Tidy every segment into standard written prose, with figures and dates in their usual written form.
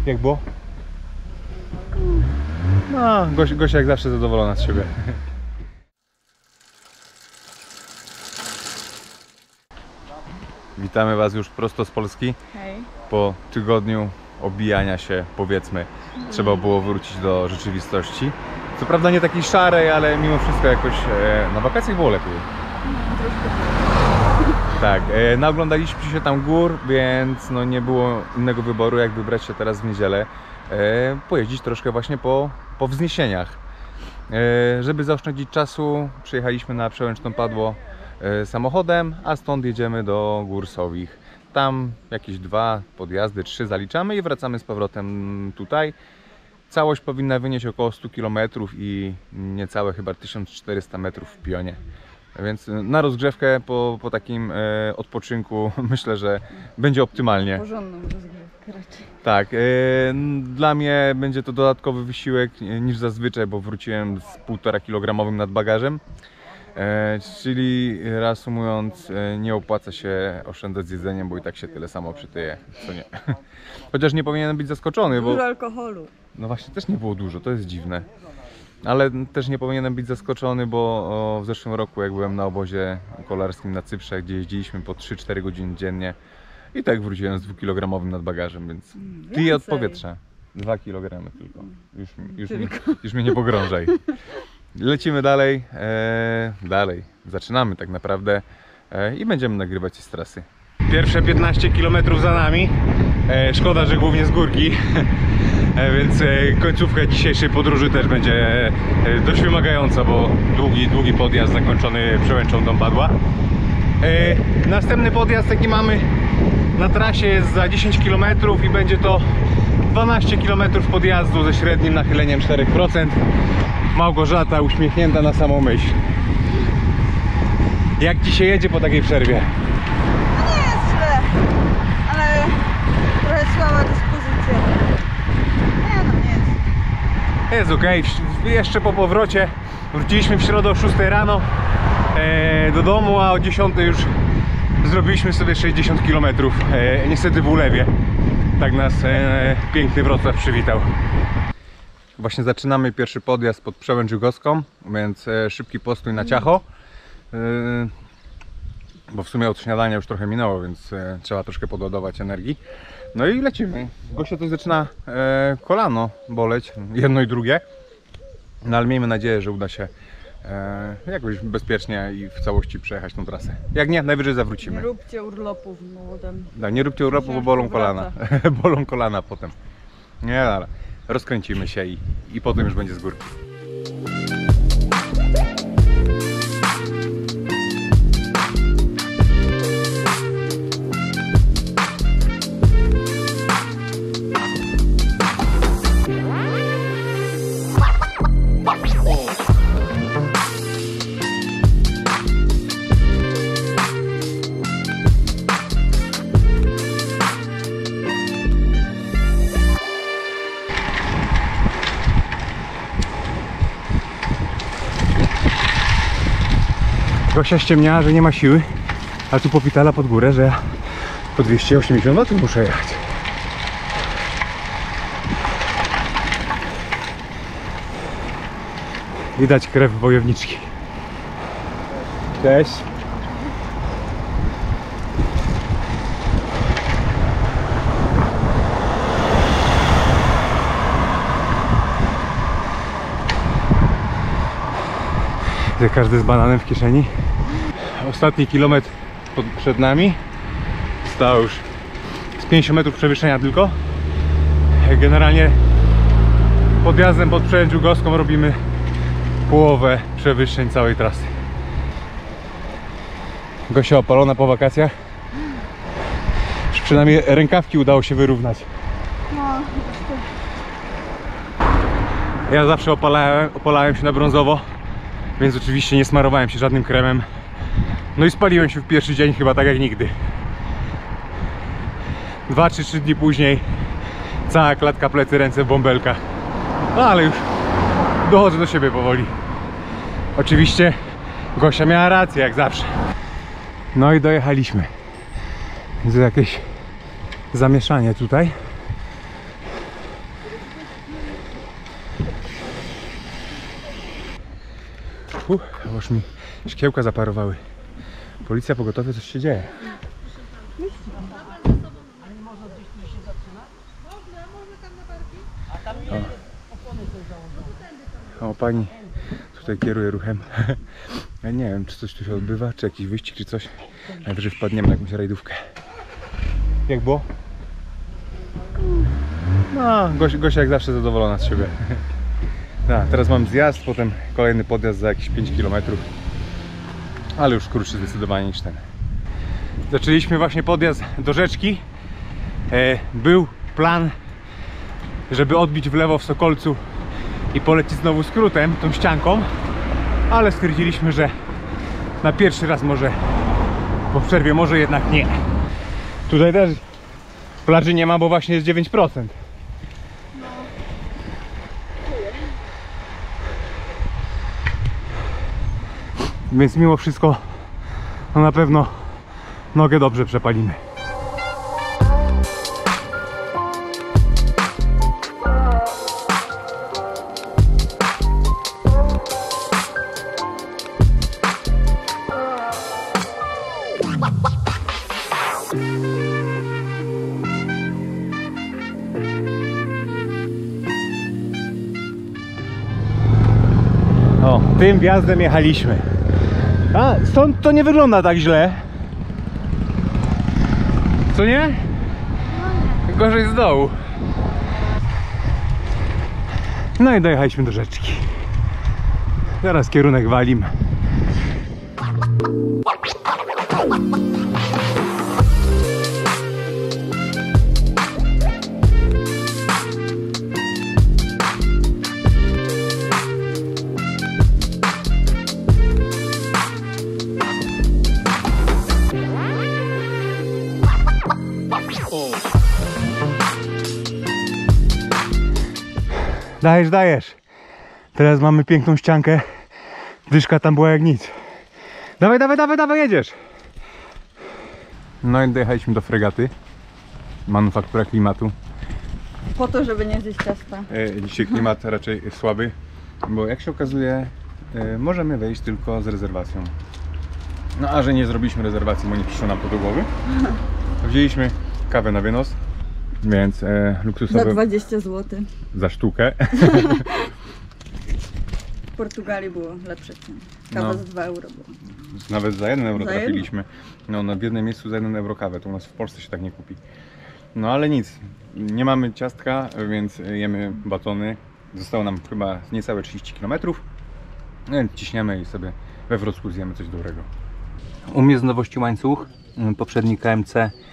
Jak było? No, Gosia jak zawsze zadowolona z siebie. Witamy Was już prosto z Polski. Hej. Po tygodniu obijania się, powiedzmy, trzeba było wrócić do rzeczywistości. Co prawda nie takiej szarej, ale mimo wszystko jakoś na wakacjach było lepiej. Tak, naoglądaliśmy się tam gór, więc no nie było innego wyboru, jak wybrać się teraz w niedzielę, pojeździć troszkę właśnie po wzniesieniach. Żeby zaoszczędzić czasu, przyjechaliśmy na Przełęczną Padło samochodem, a stąd jedziemy do Gór Sowich. Tam jakieś 2 podjazdy, 3 zaliczamy i wracamy z powrotem tutaj. Całość powinna wynieść około 100 km i niecałe chyba 1400 metrów w pionie. Więc na rozgrzewkę po takim odpoczynku myślę, że będzie optymalnie. Porządną rozgrzewkę raczej. Tak, dla mnie będzie to dodatkowy wysiłek niż zazwyczaj, bo wróciłem z 1,5 kg nadbagażem. Czyli reasumując, nie opłaca się oszczędzać z jedzeniem, bo i tak się tyle samo przytyje, co nie. Chociaż nie powinienem być zaskoczony, bo... Dużo alkoholu. No właśnie, też nie było dużo, to jest dziwne. Ale też nie powinienem być zaskoczony, bo w zeszłym roku, jak byłem na obozie kolarskim na Cyprze, gdzie jeździliśmy po 3-4 godziny dziennie, i tak wróciłem z 2-kilogramowym nadbagażem, więc piję od powietrza. 2 kg tylko. Już mnie nie pogrążaj. Lecimy dalej, zaczynamy tak naprawdę i będziemy nagrywać z trasy. Pierwsze 15 km za nami, szkoda, że głównie z górki, więc końcówka dzisiejszej podróży też będzie dość wymagająca, bo długi podjazd zakończony Przełęczą do Padła. Następny podjazd jaki mamy na trasie jest za 10 km i będzie to 12 km podjazdu ze średnim nachyleniem 4%. Małgorzata uśmiechnięta na samą myśl. Jak ci się jedzie po takiej przerwie? No nie jest źle, ale trochę słaba dyspozycja. Nie jest. Jest ok. Jeszcze po powrocie wróciliśmy w środę o 6 rano do domu, a o 10 już zrobiliśmy sobie 60 km. Niestety w ulewie. Tak nas piękny Wrocław przywitał. Właśnie zaczynamy pierwszy podjazd pod Przełęcz Żugowską, więc szybki postój na ciacho, bo w sumie od śniadania już trochę minęło, więc trzeba troszkę podładować energii. No i lecimy. Gosia to zaczyna kolano boleć, jedno i drugie, no ale miejmy nadzieję, że uda się jakoś bezpiecznie i w całości przejechać tą trasę. Jak nie, najwyżej zawrócimy. Nie róbcie urlopów młodym. No, nie róbcie urlopów, bo bolą kolana. Bolą kolana potem. Nie, ale rozkręcimy się i potem już będzie z górki. Gosia ściemniała, że nie ma siły, a tu popitala pod górę, że ja po 280 metrów muszę jechać. Widać krew wojowniczki. Cześć. Każdy z bananem w kieszeni. Ostatni kilometr przed nami. Zostało już z 50 metrów przewyższenia tylko. Generalnie podjazdem pod Przełęcz Żugowską robimy połowę przewyższeń całej trasy. Gosia opalona po wakacjach. Już przynajmniej rękawki udało się wyrównać. No, ja zawsze opalałem się na brązowo, więc oczywiście nie smarowałem się żadnym kremem. No i spaliłem się w pierwszy dzień chyba tak jak nigdy. 2 czy 3 dni później cała klatka, plecy, ręce w bąbelkach. No ale już dochodzę do siebie powoli. Oczywiście Gosia miała rację jak zawsze. No i dojechaliśmy. Jest jakieś zamieszanie tutaj. Aż mi szkiełka zaparowały. Policja, pogotowie, coś się dzieje. O, pani tutaj kieruje ruchem. Ja nie wiem, czy coś tu się odbywa, czy jakiś wyścig, czy coś. Najwyżej wpadniemy na jakąś rajdówkę. Jak było? No, Gosia jak zawsze zadowolona z siebie. Teraz mam zjazd, potem kolejny podjazd za jakieś 5 km. Ale już krótszy zdecydowanie niż ten. Zaczęliśmy właśnie podjazd do rzeczki. Był plan, żeby odbić w lewo w Sokolcu i polecić znowu skrótem, tą ścianką. Ale stwierdziliśmy, że na pierwszy raz może po przerwie, może jednak nie. Tutaj też plaży nie ma, bo właśnie jest 9%. Więc mimo wszystko no na pewno nogę dobrze przepalimy. O, tym wjazdem jechaliśmy. A stąd to nie wygląda tak źle. Co nie? Gorzej z dołu. No i dojechaliśmy do rzeczki. Teraz kierunek Walim. Dajesz, dajesz. Teraz mamy piękną ściankę. Dyszka tam była jak nic. Dawaj, dawaj, dawaj, dawaj, jedziesz. No i dojechaliśmy do fregaty. Manufaktura klimatu. Po to, żeby nie zjeść ciasta. Dzisiaj klimat raczej słaby, bo jak się okazuje, możemy wejść tylko z rezerwacją. No a że nie zrobiliśmy rezerwacji, bo nie przyszło nam to do głowy, wzięliśmy kawę na wynos, więc luksusowe... Za 20 zł. Za sztukę. W Portugalii było lepsze ceny. Kawa za 2 euro była. Nawet za 1 euro Za trafiliśmy. No, w jednym miejscu za 1 euro kawę, to u nas w Polsce się tak nie kupi. No ale nic, nie mamy ciastka, więc jemy batony. Zostało nam chyba niecałe 30 km. Więc ciśniemy i sobie we Wrocku zjemy coś dobrego. U mnie z nowości łańcuch, poprzedni KMC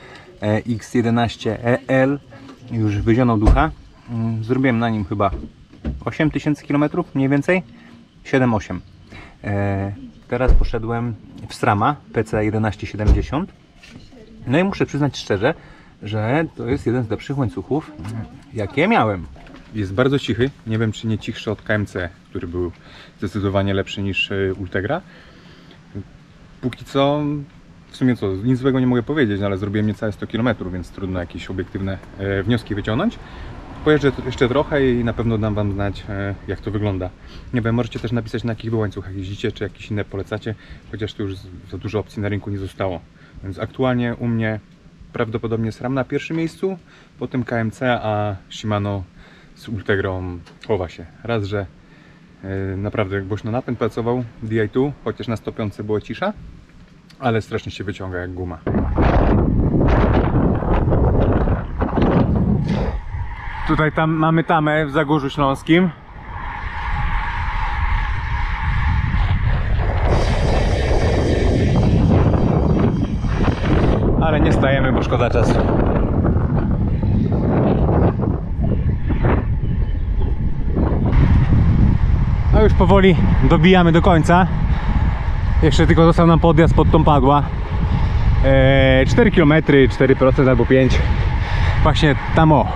X11EL, już wyzionął ducha. Zrobiłem na nim chyba 8000 km, mniej więcej 7-8. Teraz poszedłem w SRAMa PC1170. No i muszę przyznać szczerze, że to jest jeden z lepszych łańcuchów, jakie miałem. Jest bardzo cichy, nie wiem czy nie cichszy od KMC, który był zdecydowanie lepszy niż Ultegra. Póki co, w sumie co, nic złego nie mogę powiedzieć, ale zrobiłem niecałe 100 km, więc trudno jakieś obiektywne wnioski wyciągnąć. Pojeżdżę jeszcze trochę i na pewno dam wam znać, jak to wygląda. Nie wiem, możecie też napisać, na jakich wy łańcuchach jeździcie, czy jakieś inne polecacie, chociaż to już za dużo opcji na rynku nie zostało. Więc aktualnie u mnie prawdopodobnie SRAM na pierwszym miejscu, potem KMC, a Shimano z Ultegrą chowa się. Raz, że naprawdę głośno napęd pracował, Di2, chociaż na 105 było cisza, ale strasznie się wyciąga jak guma. Tutaj mamy tamę w Zagórzu Śląskim. Ale nie stajemy, bo szkoda czasu. No już powoli dobijamy do końca. Jeszcze tylko został nam podjazd pod tą Padła. 4 km, 4% albo 5%. Właśnie tam o.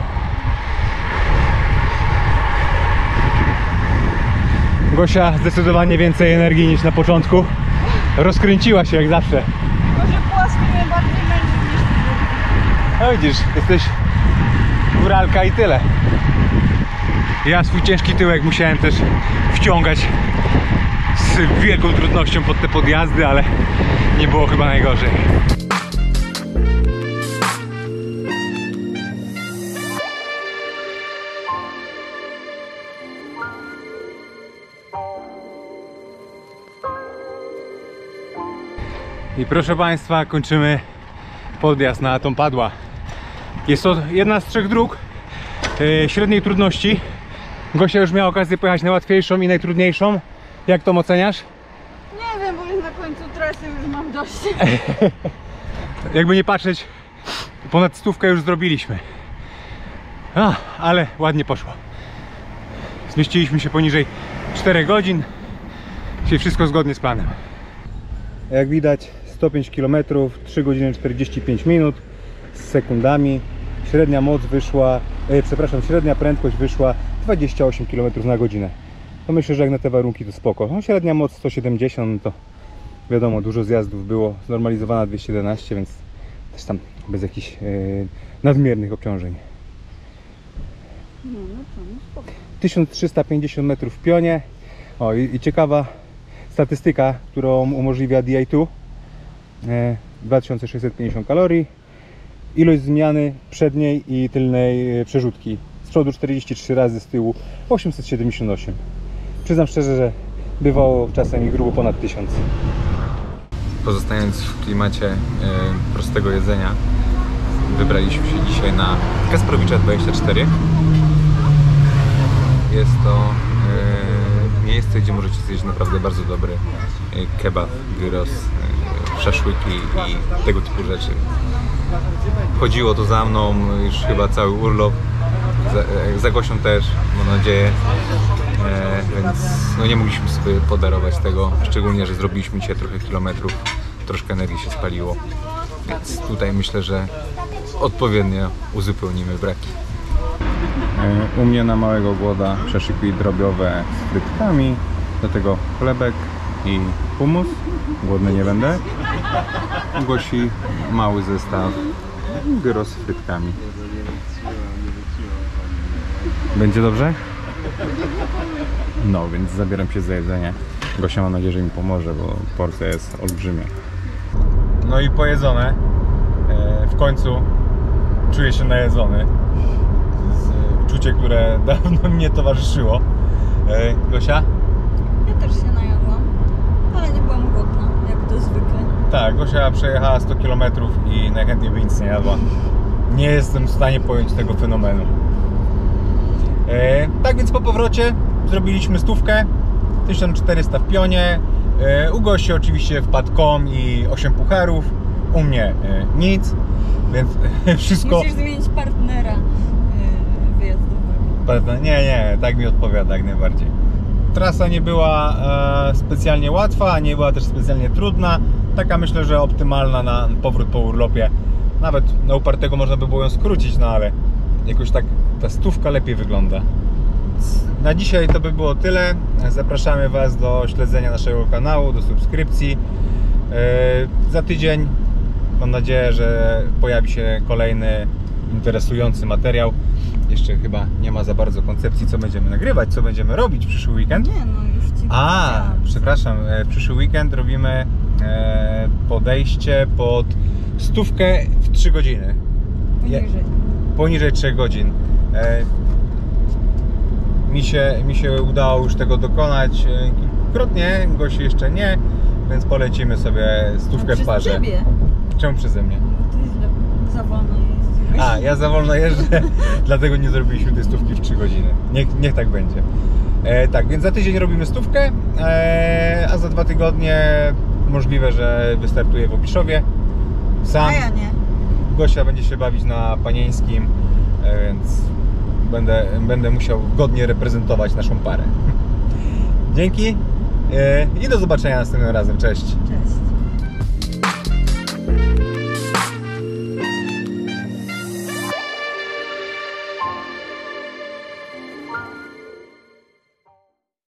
Gosia zdecydowanie więcej energii niż na początku. Rozkręciła się jak zawsze. Może płasko mnie bardziej męczy niż ty. No widzisz, jesteś góralka i tyle. Ja swój ciężki tyłek musiałem też wciągać z z wielką trudnością pod te podjazdy, ale nie było chyba najgorzej. I proszę Państwa, kończymy podjazd na tą Padła. Jest to jedna z 3 dróg średniej trudności. Gosia już miała okazję pojechać na łatwiejszą i najtrudniejszą. Jak to oceniasz? Nie wiem, bo już na końcu trasy już mam dość. Jakby nie patrzeć, ponad 100 już zrobiliśmy. Ale ładnie poszło. Zmieściliśmy się poniżej 4 godzin. Czyli wszystko zgodnie z planem. Jak widać 105 km, 3 godziny 45 minut z sekundami. Średnia moc wyszła, średnia prędkość wyszła 28 km na godzinę. To myślę, że jak na te warunki to spoko. No, średnia moc 170, to wiadomo, dużo zjazdów było, znormalizowana 211, więc też tam bez jakichś nadmiernych obciążeń. No to no spoko. 1350 metrów w pionie. O, i ciekawa statystyka, którą umożliwia DI2. 2650 kalorii. Ilość zmiany przedniej i tylnej przerzutki. Z przodu 43 razy, z tyłu 878. Przyznam szczerze, że bywało czasem grubo ponad 1000. Pozostając w klimacie prostego jedzenia, wybraliśmy się dzisiaj na Kasprowicza 24. Jest to miejsce, gdzie możecie zjeść naprawdę bardzo dobry kebab, gyros, szaszłyki i tego typu rzeczy. Chodziło to za mną już chyba cały urlop, za Gosią też, mam nadzieję, więc no nie mogliśmy sobie podarować tego, szczególnie, że zrobiliśmy dzisiaj trochę kilometrów, troszkę energii się spaliło, więc tutaj myślę, że odpowiednio uzupełnimy braki. U mnie na małego głoda przeszyki drobiowe z frytkami, do tego chlebek i hummus, głodny nie będę. U Gosi mały zestaw, gyros z frytkami. Będzie dobrze? No, więc zabieram się za jedzenie. Gosia, mam nadzieję, że mi pomoże, bo porcja jest olbrzymia. No i pojedzone. W końcu czuję się najedzony. Uczucie, które dawno mnie towarzyszyło. Gosia? Ja też się najadłam, ale nie byłam głodna, jak to zwykle. Tak, Gosia przejechała 100 km i najchętniej by nic nie jadła. Nie jestem w stanie pojąć tego fenomenu. Tak więc po powrocie zrobiliśmy 100, 1400 w pionie. U Gosi oczywiście wpadł kom i 8 pucharów. U mnie nic, więc wszystko... Musisz zmienić partnera wyjazdowego. Nie, tak mi odpowiada jak najbardziej. Trasa nie była specjalnie łatwa, nie była też specjalnie trudna. Taka myślę, że optymalna na powrót po urlopie. Nawet na upartego można by było ją skrócić, no ale jakoś tak ta 100 lepiej wygląda. Na dzisiaj to by było tyle. Zapraszamy Was do śledzenia naszego kanału, do subskrypcji. Za tydzień mam nadzieję, że pojawi się kolejny interesujący materiał. Jeszcze chyba nie ma za bardzo koncepcji, co będziemy nagrywać, co będziemy robić w przyszły weekend. Nie, no już Ci przepraszam, w przyszły weekend robimy podejście pod 100 w 3 godziny. Poniżej 3 godzin. Mi się udało już tego dokonać kilkukrotnie, Gosi jeszcze nie, więc polecimy sobie 100 w parze. Ciebie. Czemu przeze mnie? Ty za wolno jeździłeś. Ja za wolno jeżdżę, dlatego nie zrobiliśmy tej 100 w 3 godziny. Niech tak będzie. Tak, więc za tydzień robimy 100, a za 2 tygodnie możliwe, że wystartuję w Obiszowie. Sam. A ja nie. Gosia będzie się bawić na Panieńskim, więc będę musiał godnie reprezentować naszą parę. Dzięki i do zobaczenia następnym razem. Cześć. Cześć.